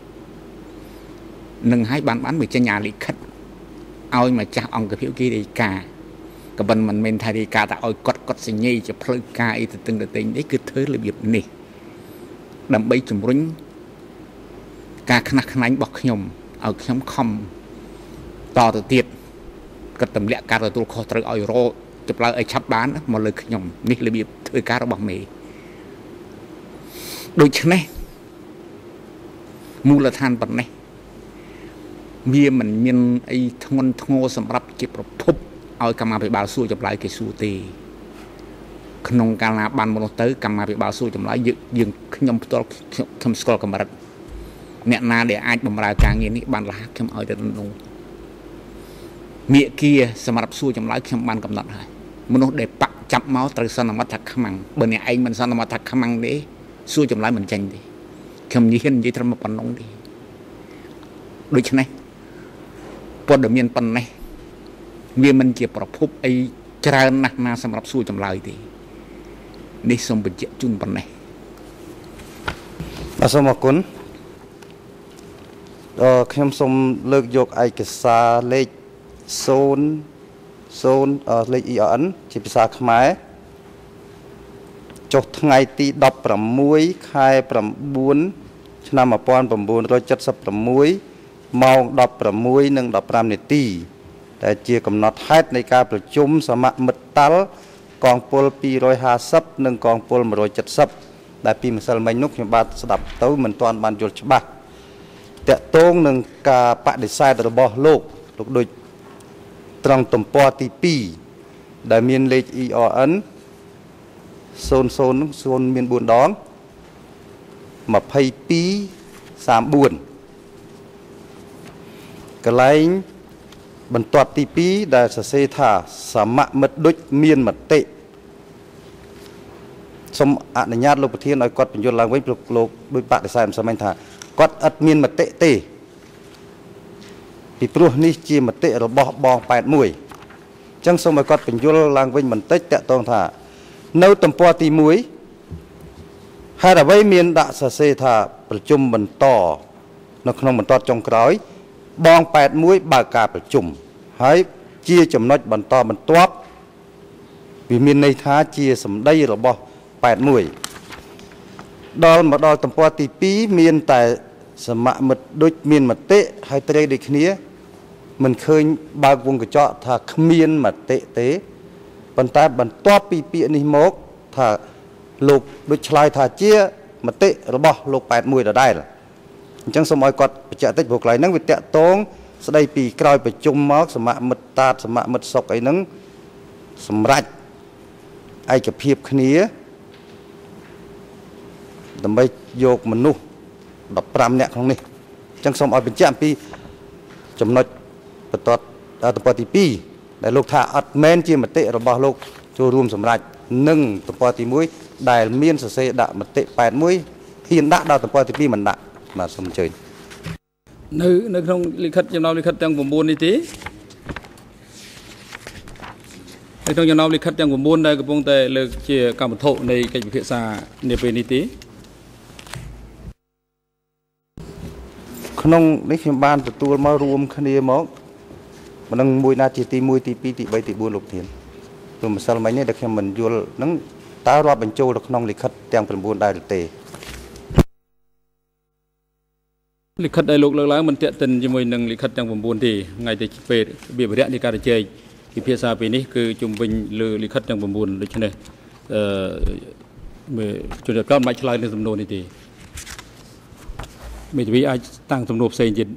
หนึ่งให้บ้านบ้านไปจะหยาลิขัดเอามาจากองค์กับพิวกีดีกากับบันมันเป็นไทยดีกาแต่เอากดกดสิ่งนี้จะพลึกกาอีตึงตึงตึงนี่คือเธอระเบียบนี่ดำใบจุ่มรุ่งกาขนักขนันบอกขยมเอาขยมคอมต่อตัวเตียดก็ตำเละการตัวคอตรึกเอาโรจะปลาไอชับบ้านมาเลยขยมนี่ระเบียบเธอการระบบเมย์โดยเฉพาะมูลธานปัจจัยมีมันมีไอ้ทงนทงโง่สำหรับเก็บประพบเอากรรมไปบาสู้จะปลายเกสูตีขนมการนาบันมโนเตอร์กรรมไปบาสู้จะปลายยึดยึงขยมตัวคำสกอลกรรมรัตអ្នកណាដែលអាចបម្រើការងារនេះបានលះខ្ញុំឲ្យទៅនោះមាគាសម្រាប់សួរចម្លើយខ្ញុំបានកំណត់ហើយមនុស្សដែលបាក់ចាប់មកត្រូវសន្មតថាខ្មាំងបើអ្នកឯងមិនសន្មតថាខ្មាំងទេសួរចម្លើយមិនចាញ់ទេខ្ញុំនិយាយនិយាយត្រឹមប៉ុណ្ណឹងទេដូច្នេះព័ត៌មានប៉ុណ្ណេះវាមិនជាប្រភពអីច្រើនណាស់ណាសម្រាប់សួរចម្លើយទេនេះសូមបញ្ជាក់ជូនប៉ុណ្ណេះបាទសូមអរគុណអឺខ្ញុំសូមលើកយកឯកសារលេខศูนย์ ศูนย์លេខ E R N ជាភាសាខ្មែរចុះថ្ងៃទីដប់ប្រាំមួយខែប្រាំបួនឆ្នាំmột nghìn chín trăm七十sáuម៉ោងដប់ប្រាំមួយនិងដប់ប្រាំនាទីដែលជាកំណត់ហេតុនៃការប្រជុំសមាមិត្តតាល់កងពលពីរห้าสิบនិងកងពលmột trăm七mươiដែលពីម្សិលមិញនោះខ្ញុំបាទស្ដាប់ទៅមិនទាន់បានយល់ច្បាស់តកតងនឹងការបដិសេធរបស់លោកលោកដូចត្រង់ទំព័រទីពីរដែលមានលេខ E R N ศูนย์ ศูนย์ ศูนย์មានបួនដងยี่สิบสามสิบสี่កន្លែងបន្ទាត់ទីពីរដែលសរសេរថាសមមិត្តដូចមានមតិសូមអនុញ្ញាតលោកប្រធានឲ្យគាត់បញ្យល់ឡើងវិញលោកលោកដោយបដិសេធមិនសមថាគាត់ឥតមានមតិទេពីព្រោះនេះជាមតិរបស់បងแปดสิบเอ็ดអញ្ចឹងសូមឲ្យគាត់បញ្យល់ឡើងវិញបន្តិចតកតងថានៅទំព័រទីមួយហេតុអ្វីមានដាក់សរសេរថាប្រជុំបន្តនៅក្នុងបន្ទាត់ចុងក្រោយបងแปดสิบเอ็ดបើកការប្រជុំហើយជាចំណុចបន្តបន្ទាប់វាមានន័យថាជាសម្ដីរបស់แปดสิบเอ็ดដល់មកដល់ទំព័រទីពីរមានតែសមមិត្តដូចមានមតិហើយត្រេកដូចគ្នាមិនឃើញបើកវងកញ្ចក់ថាគ្មានមតិទេប៉ុន្តែបន្ទាប់ពីពាក្យនេះមកថាលោកដូចឆ្លើយថាជាមតិរបស់លោកแปดสิบเอ็ดដដែលអញ្ចឹងសូមឲ្យគាត់បញ្ជាក់តិចព្រោះកន្លែងហ្នឹងវាតាក់ទងស្ដីពីក្រោយប្រជុំមកសមមិត្តតាតសមមិត្តសុកអីហ្នឹងសម្រាប់ឯកភាពគ្នាដើម្បីយកមនុស្សដប់ប្រាំនាក់ក្នុងនេះអញ្ចឹងសូមឲ្យបញ្ជាក់អំពីចំណុចបន្ទាត់ទំព័រទីពីរដែលលោកថាអត់មែនជាមតិរបស់លោកចូលរួមសម្រាប់និងទំព័រទីមួយដែលមានសរសេរដាក់មតិแปดสิบเอ็ดហ៊ានដាក់ដល់ទំព័រទីពីរមិនដាក់បាទសូមអញ្ជើញនៅនៅក្នុងលិខិតចំណោមលិខិតទាំង៩នេះទេនៅក្នុងចំណោមលិខិតទាំង៩ដែលកំពុងតែលើកជាកម្មវត្ថុនៃកិច្ចពិភាក្សានាពេលនេះទេក្នុងនេះខ្ញុំបានទទួលមករួមគ្នាមកមិនដឹងមួយណាជាទីមួយទីពីរទីបីទីបួនលោកធានព្រោះម្សិលមិញនេះដែលខ្ញុំមិនយល់ហ្នឹងតើរាប់បញ្ចូលទៅក្នុងលិខិតទាំង៩ដែរឬទេលិខិតដែលលោកលើកឡើងមិនតាក់ទិនជាមួយនឹងលិខិតទាំង៩ទេថ្ងៃទៅពេលវិភារៈនៃការជែកពិភាក្សាពេលនេះគឺជុំវិញលើលិខិតទាំង៩ដូច្នេះអឺជួយដល់គាត់មិនបាច់ឆ្លើយនឹងសំណួរនេះទេមេធាវីអាចតាំងសំណួរផ្សេងទៀត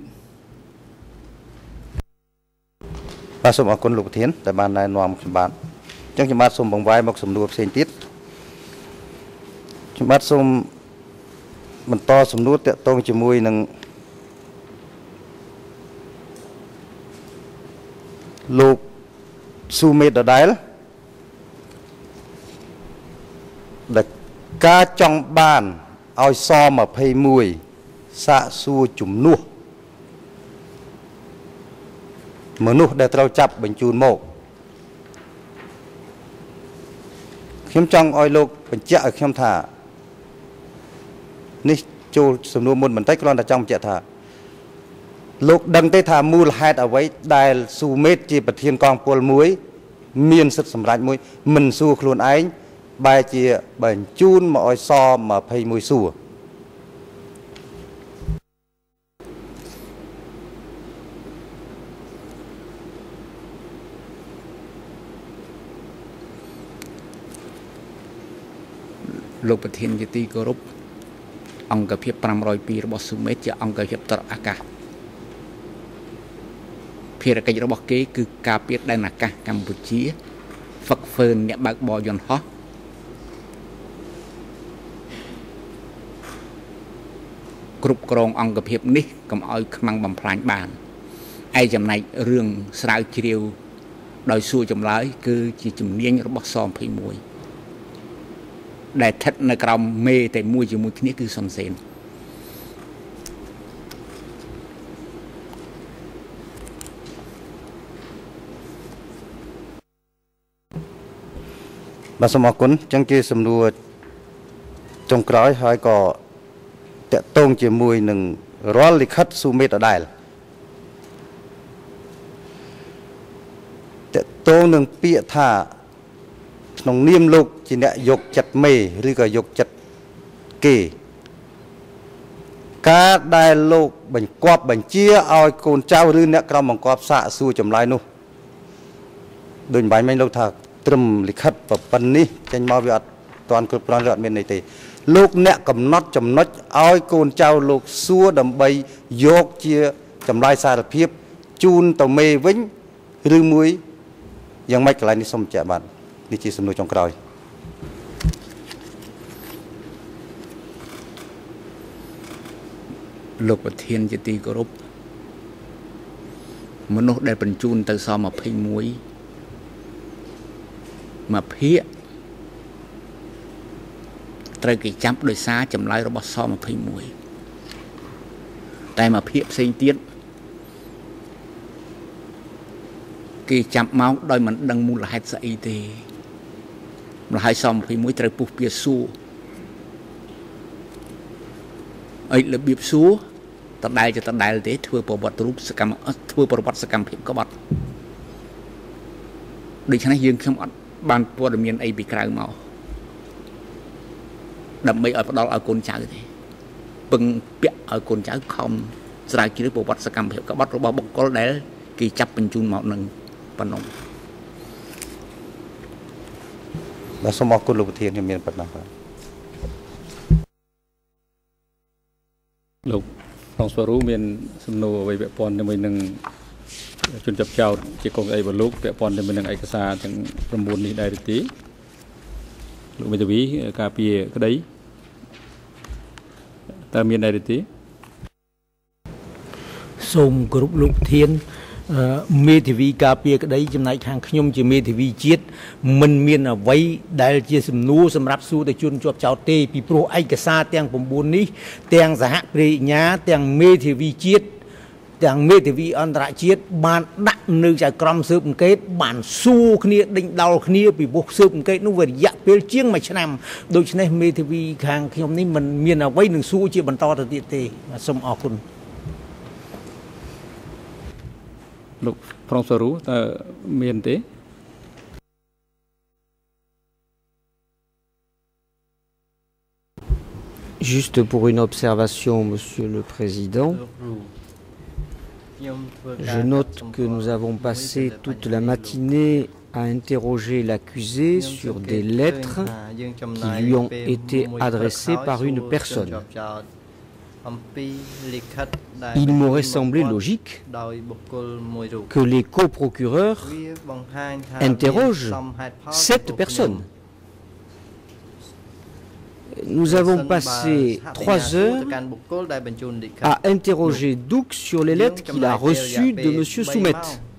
បាទសូមអរគុណលោកប្រធានដែលបានណែនាំខ្ញុំបាទអញ្ចឹងខ្ញុំបាទសូមបង្វែរមកសំណួរផ្សេងទៀតខ្ញុំបាទសូមបន្តសំណួរតាក់ទងជាមួយនឹងលោកស៊ូមេតដដែលដែលការចង់បានឲ្យសยี่สิบเอ็ดសាកសួរជំនួសមនុស្សដែលត្រូវចាប់បញ្ជូនមកខ្ញុំចង់ឲ្យលោកបញ្ជាក់ឲ្យខ្ញុំថានេះចូលសំណួរមុនបន្តិចគ្រាន់តែចង់បញ្ជាក់ថាលោកដឹងទេថាមូលហេតុអ្វីដែលស៊ូមេតជាប្រធានកងពលមួយមានសិទ្ធិសម្រេចមួយមិនសួរខ្លួនឯងបែរជាបញ្ជូនមកឲ្យសยี่สิบเอ็ดសួរលោកប្រធានជាទីគោរពអង្គភាពប្រាំរយពីររបស់ស៊ូមេតជាអង្គភាពត្រអាកាសភារកិច្ចរបស់គេគឺការពារដែនអាកាសកម្ពុជាហ្វឹកហ្វឺនអ្នកបើកបរយន្តហោះគ្រប់គ្រងអង្គភាពនេះកុំឲ្យខ្មាំងបំផ្លាញបានឯចំណែករឿងស្រាវជ្រាវដោយសួរចម្លើយគឺជាជំនាញរបស់សยี่สิบเอ็ดដែលស្ថិតនៅក្រោមមេតែមួយជាមួយគ្នាគឺសុនសេនបាទសូមអរគុណចឹងជាសំណួរចុងក្រោយហើយក៏តកតងជាមួយនឹងរាល់លិខិតស៊ូមេដដែលតកតងនឹងពាក្យថាក្នុងនាមលោកជាអ្នកយកចិត្តមេឬក៏យកចិត្តគេការដែលលោកបញ្កប់បញ្ជាឲ្យកូនចៅឬអ្នកក្រមបង្គាប់សាកសួរចម្លើយនោះដូចបាញ់មិញលោកថាត្រឹមលិខិតប្រពន្ធនេះចេញមកវាអត់តាន់គ្រប់គ្រាន់ឬអត់មានន័យទេលោកអ្នកកំណត់ចំណុចឲ្យកូនចៅលោកសួរដើម្បីយកជាចម្លើយសារភាពជូនទៅមេវិញឬមួយយ៉ាងម៉េចកន្លែងនេះសូមបញ្ជាក់បាទនេះជាសំណួរចុងក្រោយលោកប្រធានជាទីគោរពមនុស្សដែលបញ្ជូនទៅសยี่สิบเอ็ดមកភាគត្រូវគេចាប់ដោយសារចម្លើយរបស់សยี่สิบเอ็ดតែមកភាគផ្សេងទៀតគេចាប់មកដោយមិនដឹងមូលហេតុស្អីទេម្ល៉េះហើយសยี่สิบเอ็ดត្រូវពុះពាសួរអីរបៀបសួរតដែលជាតដែលទេធ្វើប្រវត្តិរូបសកម្មធ្វើប្រវត្តិសកម្មភាពក្បត់ដូច្នេះយើងខ្ញុំអត់បានព័ត៌មានអីពីក្រៅមកដើម្បីឲ្យផ្ដល់ឲ្យកូនចៅទេពឹងពាក់ឲ្យកូនចៅខំស្រាវជ្រាវប្រវត្តិសកម្មភាពក្បត់របស់បុគ្គលដែលគេចាប់បញ្ជូនមកនឹងប៉ុណ្ណឹងបាទសូមអរគុណលោកប្រធានខ្ញុំមានប៉ុណ្ណឹងបាទលោកក្នុងស្វរូមានសំណួរអ្វីពាក់ព័ន្ធជាមួយនឹងជនចាប់ចោតជាកូនស្អីរបស់លោកពាក់ព័ន្ធជាមួយនឹងឯកសារទាំងប្រមូលនេះដែរទេលោកមេធាវីការពារក្តីតើមានដែរទេសូមគោរពលោកប្រធានមេធាវីការពារក្តីចំណែកខាងខ្ញុំជាមេធាវីជាតិមិនមានអ្វីដែលជាសំណួរសម្រាប់សួរទៅជនជាប់ចោតទេពីព្រោះឯកសារទាំង៩នេះទាំងសហប្រញ្ញាទាំងមេធាវីជាតិទាំងមេធាវីអន្តរជាតិបានដាក់នៅចៅក្រមស៊ើបអង្កេតបានសួរគ្នាដេញដោលគ្នាពីបុគ្គស៊ើបអង្កេតនោះវារយៈពេលជាងមួយឆ្នាំដូច្នេះមេធាវីខាងខ្ញុំនេះមិនមានអ្វីនឹងសួរជាបន្តទៅទៀតទេសូមអរគុណលោកប្រងសរូតើមានទេ Juste pour une observation, Monsieur le Président, je note que nous avons passé toute la matinée à interroger l'accusé sur des lettres qui lui ont été adressées par une personne. Il m'aurait semblé logique que les coprocureurs interrogent cette personne. Nous avons passé trois heures à interroger Douk sur les lettres qu'il a reçues de M. Soumet.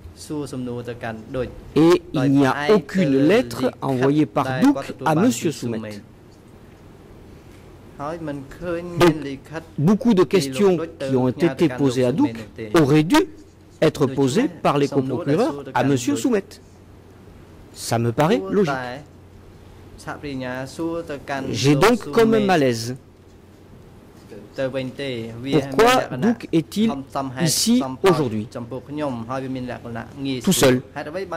Et il n'y a aucune lettre envoyée par Douk à M. Soumet. Donc, beaucoup de questions qui ont été posées à Douk auraient dû être posées par les coprocureurs à M. Soumet. Ça me paraît logique. J'ai donc comme un malaise. Pourquoi Douk est-il ici aujourd'hui, tout seul?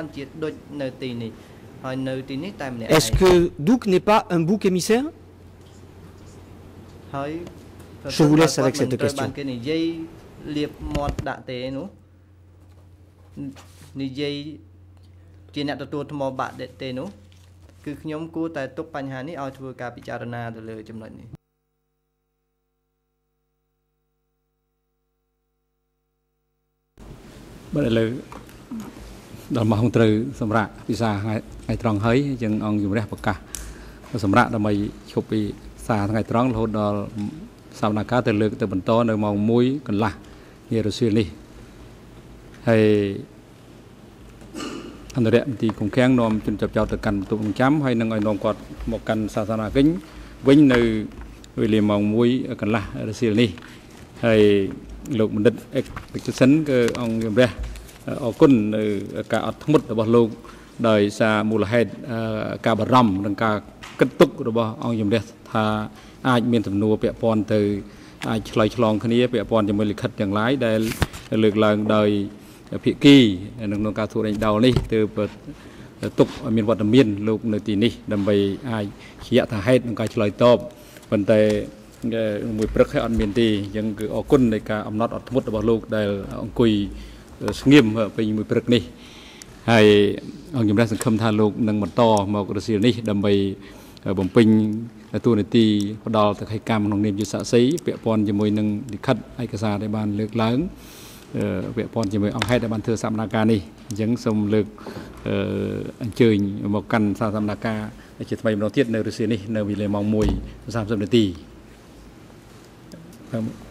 Est-ce que Douk n'est pas un bouc émissaire? Je vous laisse avec cette question. Bởi lời đó mà không từ sầm rạ vì sao ngày ngày tròn hơi chừng ông dùng rác bạc cả sầm rạ là mày chụp bị xa ngày tròn hôn đó សាមនាការទៅលើកទៅបន្តនៅម៉ោងមួយកន្លះនារសៀលនេះហើយអន្តរមន្ត្រីកងខាំងនាំជនចាប់ចោតទៅកាន់បន្ទប់រងចាំហើយនឹងឲ្យនាំគាត់មកកាន់សាសនាកិច្ចវិញនៅវេលាម៉ោងមួយកន្លះរសៀលនេះហើយលោកបណ្ឌិត Etcheson គឺអង្គជំរះអរគុណនៅការអត់ធ្មត់របស់លោកដោយសារមូលហេតុការបារម្ភនិងការគិតទុករបស់អង្គជំរះថាអាចមានទំនួលពាក់ព័ន្ធទៅអាចឆ្លើយឆ្លងគ្នាពាក់ព័ន្ធជាមួយលិខិតទាំងឡាយដែលលើកឡើងដោយភាគីក្នុងការធ្វើរែងដោលនេះទើបទុកឲ្យមានវត្តមានលោកនៅទីនេះដើម្បីអាចជាយថាហេតុក្នុងការឆ្លើយតបប៉ុន្តែមួយព្រឹកឲ្យអត់មានទេអញ្ចឹងគឺអរគុណនៃការអំណត់អត់ធ្មត់របស់លោកដែលអង្គុយស្ងៀមពេលមួយព្រឹកនេះហើយអង្គជំរះសង្ឃឹមថាលោកនឹងបន្តមករសៀលនេះដើម្បីបំពេញតួនាទីផ្ដល់ទៅឲ្យកម្មក្នុងនាមជាសាក្សីពាក់ព័ន្ធជាមួយនឹងលិខិតឯកសារដែលបានលើកឡើងពាក់ព័ន្ធជាមួយអង្គហេតុដែលបានធ្វើសកម្មភាពនេះអញ្ចឹងសូមលើកអញ្ជើញមកកាន់សាសនាការជាថ្មីម្ដងទៀតនៅរសៀលនេះនៅវេលាម៉ោង មួយ សាមសិប នាទី